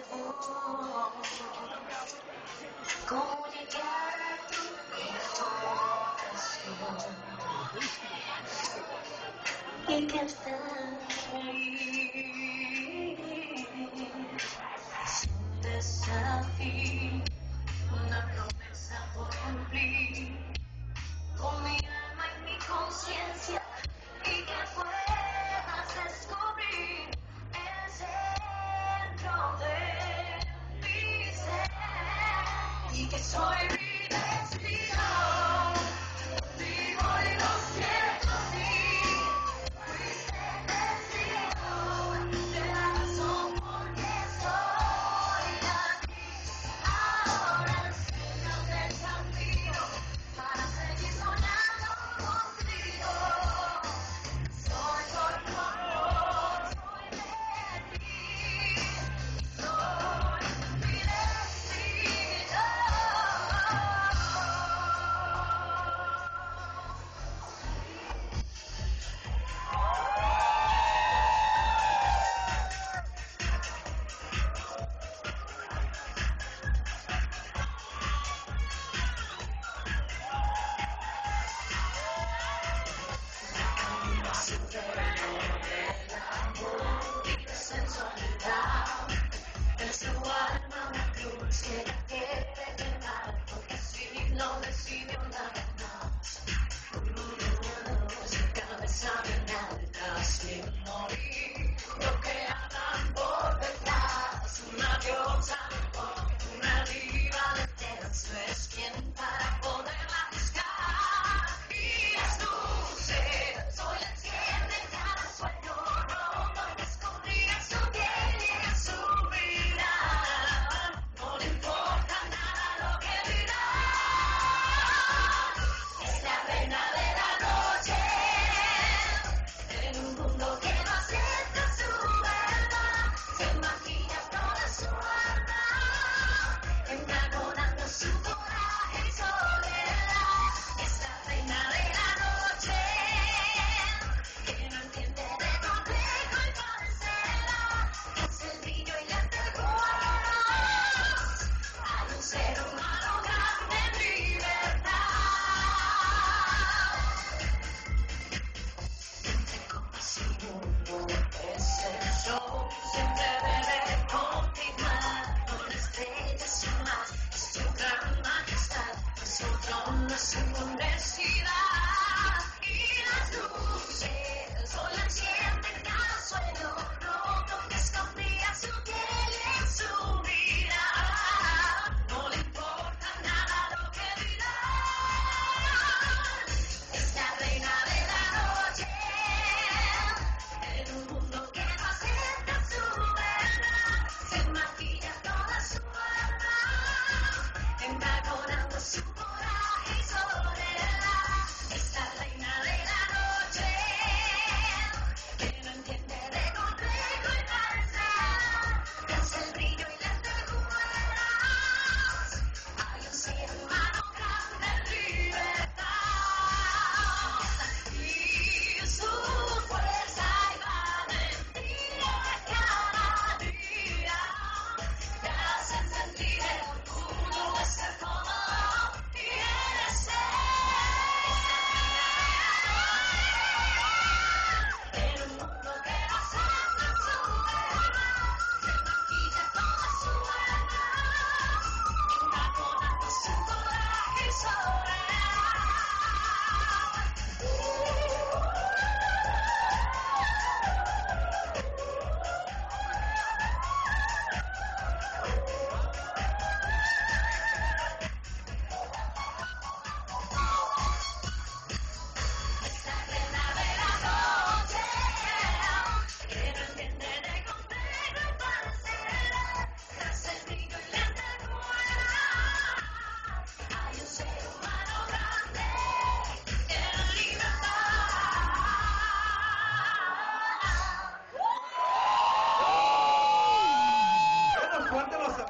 Oh, ¿cómo llegar a tu habitación y quedar ahí? Es un desafío, una promesa por cumplir con mi alma y mi conciencia, y que puedas descubrir el centro de mi ser, y que soy mi destino. Vivo y lo siento así. Fuiste testigo de la razón por qué estoy aquí. Ahora enseña el desafío para seguir soñando contigo. Soy tu amor, soy de ti, soy mi destino. Vives en soledad, en su alma una cruz que